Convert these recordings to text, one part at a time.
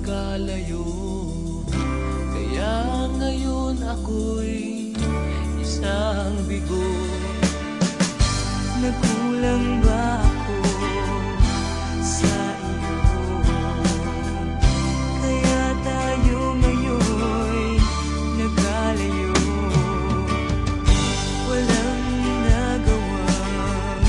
nagkalayo. Kaya ngayon ako'y isang bigo. Nagkulang ba ako sa iyo? Kaya tayo ngayon'y nagkalayo. Walang nagawang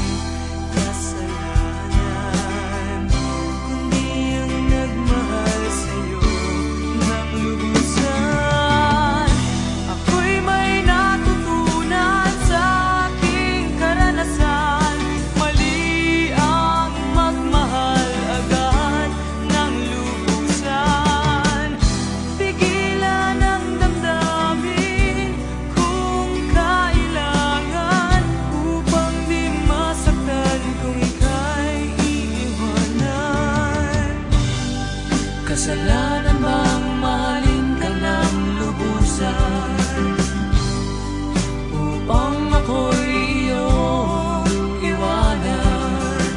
kasalanan, kundi ang nagmahal sa'yo ng lubusan. Ako'y may natutunan sa aking karanasan. Mali ang magmahal agad ng lubusan. Pigilan ang damdamin kung kailangan, upang di masaktan kung ika'y iiwanan. Kasalanan bang mahalin ka ng lubusan, upang ako'y iyong iwanan?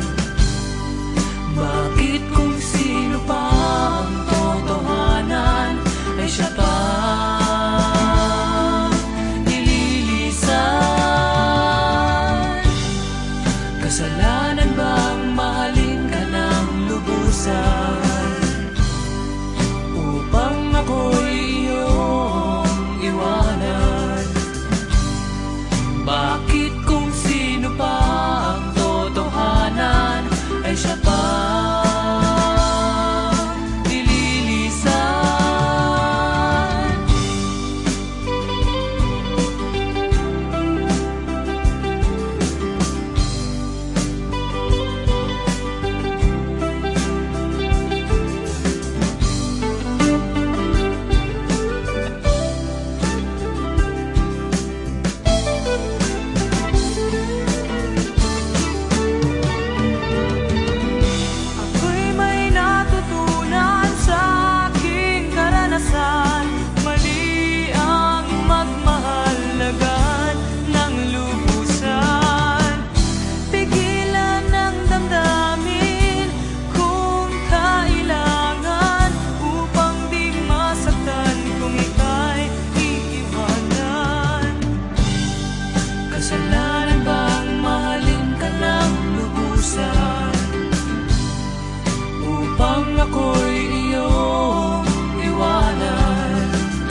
Bakit kung sino pa ang totohanan ay siya pa nililisan? Kasalanan bang mahalin ka ng lubusan, upang ako'y iyong iwanan? Bakit kung sino pa ang totohanan ay siya pa nililisan? Ako'y may natutunan sa aking karanasan. Mali ang magmahal agad ng lubusan. Pigilan ang damdamin kung kailangan, upang di masaktan kung ika'y iiwanan. Kasalanan bang mahalin ka ng lubusan, upang ako'y iyong iwanan?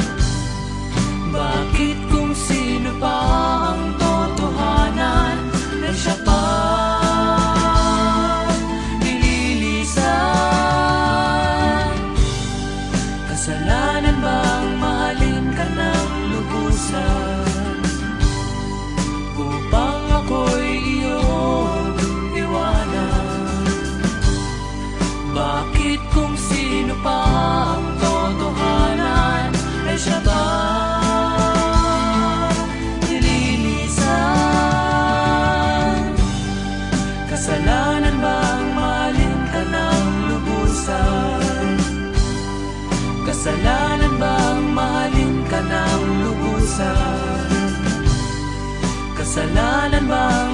Bakit kung sino pa ang totohanan ay siya pa nililisan? Kasalanan bang mahalin ka ng lubusan, upang ako'y iyong iwanan? Bakit kung sino pa ang totohanan ay siya pa nililisan? Kasalanan bang mahalin ka ng lubusan? Kasalanan bang mahalin ka ng lubusan? Kasalanan bang